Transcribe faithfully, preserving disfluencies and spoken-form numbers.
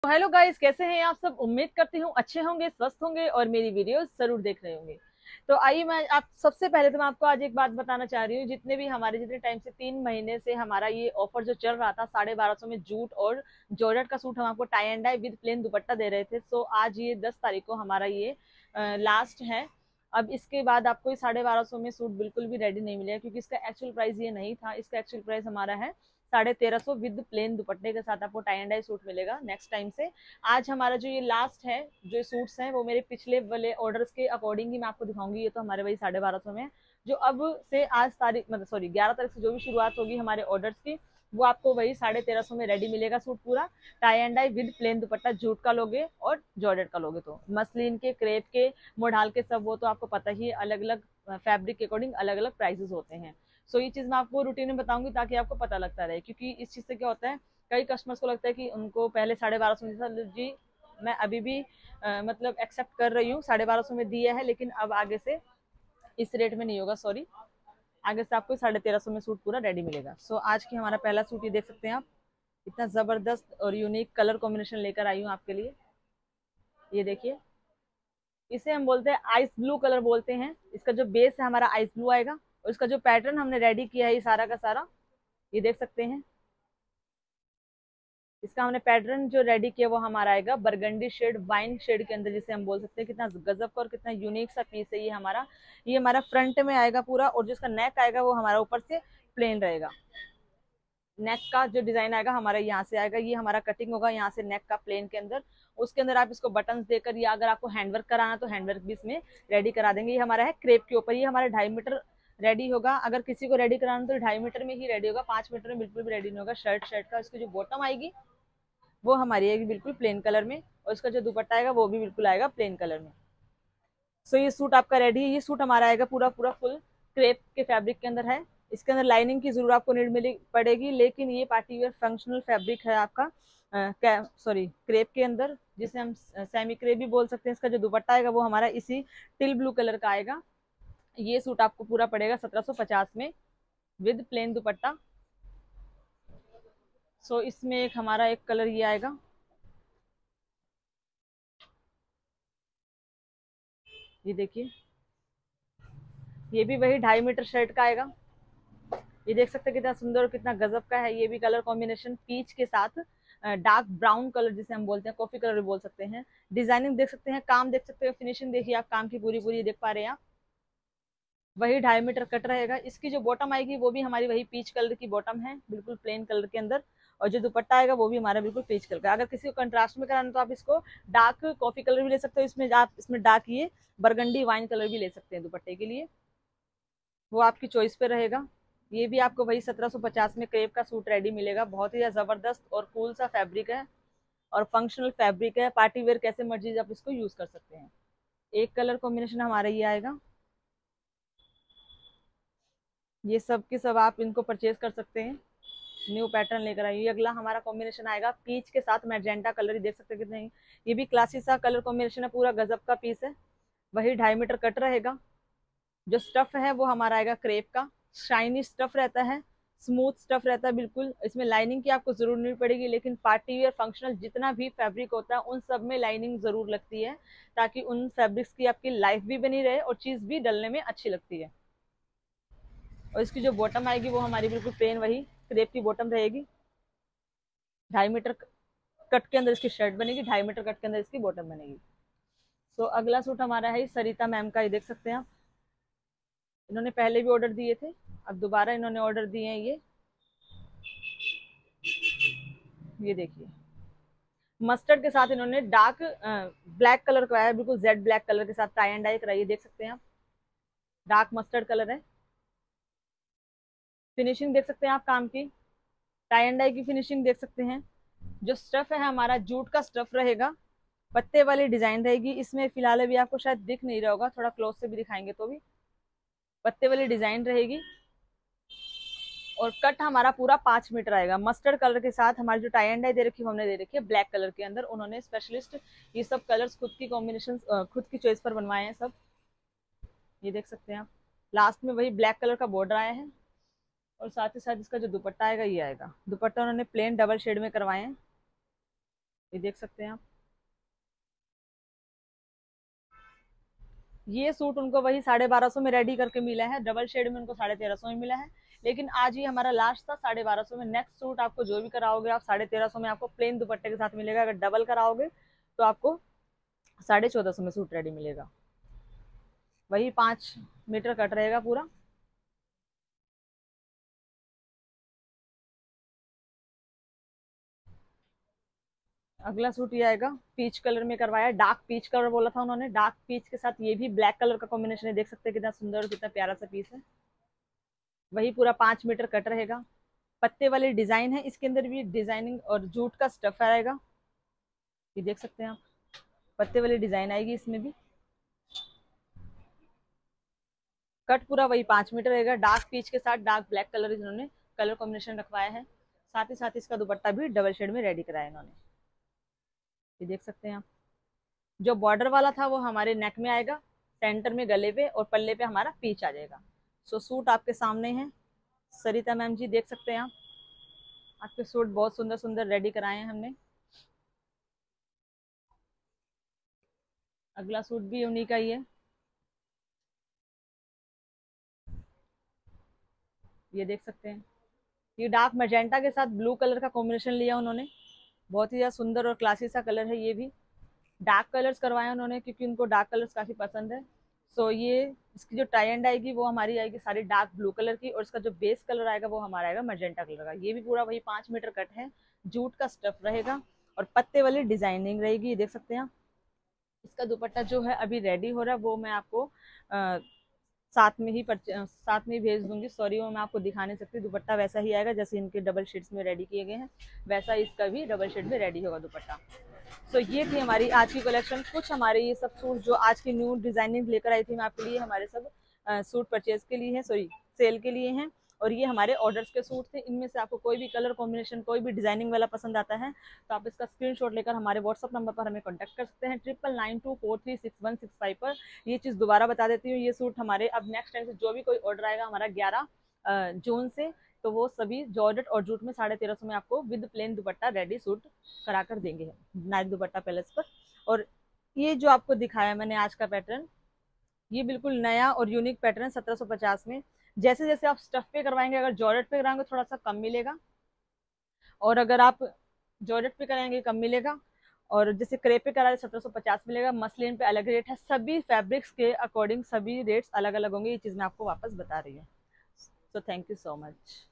Hello guys, कैसे हैं आप सब। उम्मीद करती हूँ अच्छे होंगे, स्वस्थ होंगे और मेरी वीडियो जरूर देख रहे होंगे। तो आइए, मैं आप सबसे पहले तो मैं आपको आज एक बात बताना चाह रही हूँ। जितने भी हमारे जितने टाइम से तीन महीने से हमारा ये ऑफर जो चल रहा था, साढ़े बारह सौ में जूट और जॉर्जेट का सूट हम आपको tie and dye with plain dupatta दे रहे थे। सो आज ये दस तारीख को हमारा ये लास्ट है। अब इसके बाद आपको ये साढ़े बारह सौ में सूट बिल्कुल भी रेडी नहीं मिलेगा, क्योंकि इसका एक्चुअल प्राइस ये नहीं था। इसका एक्चुअल प्राइस हमारा है साढ़े तेरह सौ विद प्लेन दुपट्टे के साथ आपको टाई एंड डाई सूट मिलेगा नेक्स्ट टाइम से। आज हमारा जो ये लास्ट है, जो सूट्स हैं वो मेरे पिछले वाले ऑर्डर्स के अकॉर्डिंग ही मैं आपको दिखाऊंगी। ये तो हमारे वही साढ़े बारह सौ में है। जो अब से आज तारीख मतलब सॉरी ग्यारह तारीख से जो भी शुरुआत होगी हमारे ऑर्डर्स की, वो आपको वही साढ़े तेरह सौ में रेडी मिलेगा सूट पूरा tie and dye with plain dupatta. Jute का लोगे और जॉर्जेट का लोगे तो मसलिन के, क्रेप के, मोडाल के, सब वो तो आपको पता ही है, अलग अलग फैब्रिक के अकॉर्डिंग अलग अलग प्राइसेस होते हैं। सो ये चीज मैं आपको रूटीन में बताऊंगी ताकि आपको पता लगता रहे, क्योंकि इस चीज से क्या होता है, कई कस्टमर्स को लगता है कि उनको पहले साढ़े बारह सौ में जी मैं अभी भी आ, मतलब एक्सेप्ट कर रही हूँ, साढ़े बारह सौ में दिया है, लेकिन अब आगे से इस रेट में नहीं होगा, सॉरी। आगे से आपको साढ़े तेरह सौ में सूट पूरा रेडी मिलेगा। सो आज की हमारा पहला सूट ये देख सकते हैं आप, इतना जबरदस्त और यूनिक कलर कॉम्बिनेशन लेकर आई हूँ आपके लिए। ये देखिए, इसे हम बोलते हैं आइस ब्लू कलर बोलते हैं। इसका जो बेस है हमारा आइस ब्लू आएगा, और इसका जो पैटर्न हमने रेडी किया है ये सारा का सारा, ये देख सकते हैं। इसका हमने पैटर्न जो रेडी किया वो हमारा आएगा बरगंडी शेड, वाइन शेड के अंदर, जिसे हम बोल सकते हैं। कितना गजब का और कितना यूनिक सा पीस है ये हमारा। ये हमारा फ्रंट में आएगा पूरा, और जो इसका नेक आएगा वो हमारा ऊपर से प्लेन रहेगा। नेक का जो डिजाइन आएगा हमारा यहाँ से आएगा, ये हमारा कटिंग होगा यहाँ से नेक का प्लेन के अंदर। उसके अंदर आप इसको बटन्स देकर, या अगर आपको हैंडवर्क कराना तो हैंडवर्क भी इसमें रेडी करा देंगे। ये हमारा है क्रेप के ऊपर, ये हमारा ढाई मीटर रेडी होगा। अगर किसी को रेडी कराना तो ढाई मीटर में ही रेडी होगा, पांच मीटर में बिल्कुल भी रेडी नहीं होगा। शर्ट शर्ट का इसकी जो बॉटम आएगी वो हमारी आएगी बिल्कुल प्लेन कलर में, और इसका जो दुपट्टा आएगा वो भी बिल्कुल आएगा प्लेन कलर में। सो ये सूट आपका रेडी है। ये सूट हमारा आएगा पूरा पूरा फुल क्रेप के फैब्रिक के अंदर है। इसके अंदर लाइनिंग की जरूर आपको नीड मिली पड़ेगी, लेकिन ये पार्टी वेयर फंक्शनल फैब्रिक है आपका, सॉरी क्रेप के अंदर, जिसे हम सेमी क्रेप भी बोल सकते हैं। इसका जो दुपट्टा आएगा वो हमारा इसी टिल ब्लू कलर का आएगा। ये सूट आपको पूरा पड़ेगा सत्रह सौ पचास में विद प्लेन दुपट्टा। सो इसमें एक हमारा एक कलर ये आएगा, ये देखिए, ये भी वही ढाई मीटर शर्ट का आएगा। ये देख सकते हैं कितना सुंदर और कितना गजब का है। ये भी कलर कॉम्बिनेशन पीच के साथ डार्क ब्राउन कलर, जिसे हम बोलते हैं कॉफी कलर भी बोल सकते हैं। डिजाइनिंग देख सकते हैं, काम देख सकते हैं, फिनिशिंग देखिए आप, काम की पूरी पूरी देख पा रहे हैं आप। वही ढाई मीटर कट रहेगा। इसकी जो बॉटम आएगी वो भी हमारी वही पीच कलर की बॉटम है, बिल्कुल प्लेन कलर के अंदर। और जो दुपट्टा आएगा वो भी हमारा बिल्कुल पीच कलर का। अगर किसी को कंट्रास्ट में कराना तो आप इसको डार्क कॉफी कलर भी ले सकते हो, इसमें आप इसमें डार्क ये बरगंडी वाइन कलर भी ले सकते हैं दुपट्टे के लिए, वो आपकी चॉइस पे रहेगा। ये भी आपको वही सत्रह सौ पचास में क्रेप का सूट रेडी मिलेगा। बहुत ही जबरदस्त और कूल सा फैब्रिक है और फंक्शनल फैब्रिक है। पार्टी वेयर कैसे मर्जी आप इसको यूज कर सकते हैं। एक कलर कॉम्बिनेशन हमारा ये आएगा। ये सब के सब आप इनको परचेज कर सकते हैं, न्यू पैटर्न लेकर आइए। अगला हमारा कॉम्बिनेशन आएगा पीच के साथ मैजेंटा कलर, ही देख सकते हैं कितने, ये भी क्लासी सा कलर कॉम्बिनेशन है, पूरा गजब का पीस है। वही ढाई मीटर कट रहेगा। जो स्टफ है वो हमारा आएगा क्रेप का, शाइनी स्टफ रहता है, स्मूथ स्टफ रहता है बिल्कुल। इसमें लाइनिंग की आपको जरूर नहीं पड़ेगी, लेकिन पार्टी वेयर फंक्शनल जितना भी फैब्रिक होता है उन सब में लाइनिंग जरूर लगती है, ताकि उन फैब्रिक्स की आपकी लाइफ भी बनी रहे और चीज भी डलने में अच्छी लगती है। और इसकी जो बॉटम आएगी वो हमारी बिल्कुल प्लेन वही क्रेप की बॉटम रहेगी। ढाई मीटर कट के अंदर इसकी शर्ट बनेगी, ढाई मीटर कट के अंदर इसकी बॉटम बनेगी। सो अगला सूट हमारा है सरिता मैम का, ये देख सकते हैं आप। इन्होंने पहले भी ऑर्डर दिए थे, अब दोबारा इन्होंने ऑर्डर दिए हैं। ये ये देखिए, मस्टर्ड के साथ इन्होंने डार्क ब्लैक कलर कराया है, बिल्कुल जेड ब्लैक कलर के साथ टाई एंड डाई कराई है, देख सकते हैं आप। डार्क मस्टर्ड कलर है। फिनिशिंग देख सकते हैं आप काम की, टाई एंड डाई की फिनिशिंग देख सकते हैं। जो स्टफ है हमारा जूट का स्टफ रहेगा, पत्ते वाली डिजाइन रहेगी इसमें। फिलहाल अभी आपको शायद दिख नहीं रहा होगा, थोड़ा क्लोज से भी दिखाएंगे तो भी पत्ते वाली डिजाइन रहेगी। और कट हमारा पूरा पांच मीटर आएगा मस्टर्ड कलर के साथ। हमारी जो टाई एंड डाई दे रखी है हमने दे रखी है ब्लैक कलर के अंदर। उन्होंने स्पेशलिस्ट ये सब कलर्स खुद की कॉम्बिनेशन खुद की चॉइस पर बनवाए हैं सब, ये देख सकते हैं आप। लास्ट में वही ब्लैक कलर का बॉर्डर आया है, और साथ ही साथ इसका जो दुपट्टा आएगा ये आएगा। दुपट्टा उन्होंने प्लेन डबल शेड में करवाए हैं। ये देख सकते हैं आप। ये सूट उनको वही साढ़े बारह सौ में रेडी करके मिला है, डबल शेड में उनको साढ़े तेरह सौ में मिला है, लेकिन आज ही हमारा लास्ट था साढ़े बारह सौ में। नेक्स्ट सूट आपको जो भी कराओगे आप साढ़े तेरह सौ में आपको प्लेन दुपट्टे के साथ मिलेगा। अगर डबल कराओगे तो आपको साढ़े चौदह सौ में सूट रेडी मिलेगा। वही पाँच मीटर कट रहेगा पूरा। अगला सूट ये आएगा, पीच कलर में करवाया, डार्क पीच कलर बोला था उन्होंने, डार्क पीच के साथ ये भी ब्लैक कलर का कॉम्बिनेशन है। देख सकते हैं कितना सुंदर और कितना प्यारा सा पीस है। वही पूरा पांच मीटर कट रहेगा। पत्ते वाले डिजाइन है, इसके अंदर भी डिजाइनिंग और जूट का स्टफ आएगा। ये देख सकते हैं आप, पत्ते वाली डिजाइन आएगी इसमें भी। कट पूरा वही पांच मीटर रहेगा। डार्क पीच के साथ डार्क ब्लैक कलर इन्होंने कलर कॉम्बिनेशन रखवाया है। साथ ही साथ इसका दुपट्टा भी डबल शेड में रेडी कराया इन्होंने। ये देख सकते हैं आप। जो बॉर्डर वाला था वो हमारे नेक में आएगा, सेंटर में गले पे, और पल्ले पे हमारा पीच आ जाएगा। सो सूट आपके सामने है। सरिता मैम जी देख सकते हैं आप, आपके सूट बहुत सुंदर सुंदर रेडी कराए हैं हमने। अगला सूट भी उन्हीं का ही है। ये देख सकते हैं, ये डार्क मैजेंटा के साथ ब्लू कलर का कॉम्बिनेशन लिया उन्होंने। बहुत ही ज्यादा सुंदर और क्लासी सा कलर है। ये भी डार्क कलर्स करवाए उन्होंने क्योंकि उनको डार्क कलर्स काफी पसंद है। सो ये इसकी जो टाई एंड आएगी वो हमारी आएगी सारी डार्क ब्लू कलर की, और इसका जो बेस कलर आएगा वो हमारा आएगा मैजेंटा कलर का। ये भी पूरा वही पांच मीटर कट है, जूट का स्टफ रहेगा और पत्ते वाली डिजाइनिंग रहेगी। ये देख सकते हैं आप। इसका दुपट्टा जो है अभी रेडी हो रहा है, वो मैं आपको आ, साथ में ही साथ में ही भेज दूंगी। सॉरी वो मैं आपको दिखा नहीं सकती। दुपट्टा वैसा ही आएगा जैसे इनके डबल शीट्स में रेडी किए गए हैं, वैसा इसका भी डबल शीट में रेडी होगा दुपट्टा। सो so, ये थी हमारी आज की कलेक्शन। कुछ हमारे ये सब सूट जो आज की न्यू डिजाइनिंग लेकर आई थी मैं आपके लिए, हमारे सब सूट परचेज के लिए हैं, सॉरी सेल के लिए हैं, और ये हमारे ऑर्डर्स के सूट थे। इनमें से आपको कोई भी कलर कॉम्बिनेशन कोई भी डिजाइनिंग वाला पसंद आता है तो आप इसका स्क्रीनशॉट लेकर हमारे व्हाट्सअप नंबर पर हमें कॉन्टैक्ट कर सकते हैं, triple nine two four three six one six five पर। ये चीज़ दोबारा बता देती हूँ, ये सूट हमारे अब नेक्स्ट टाइम से जो भी कोई ऑर्डर आएगा हमारा ग्यारह जून से, तो वो सभी जॉर्जेट और जूट में साढ़े तेरह सौ में आपको with plain dupatta ready suit करा कर देंगे नाइट दुपट्टा पैलेस पर। और ये जो आपको दिखाया मैंने आज का पैटर्न, ये बिल्कुल नया और यूनिक पैटर्न सत्रह सौ पचास में। जैसे जैसे आप स्टफ पे करवाएंगे, अगर जॉर्जेट पे कराएंगे थोड़ा सा कम मिलेगा, और अगर आप जॉर्जेट पे कराएंगे कम मिलेगा, और जैसे क्रेप पे करा सत्रह सौ पचास मिलेगा। मसलिन पे अलग रेट है। सभी फैब्रिक्स के अकॉर्डिंग सभी रेट्स अलग अलग होंगे। ये चीज़ मैं आपको वापस बता रही हूँ। So thank you so much.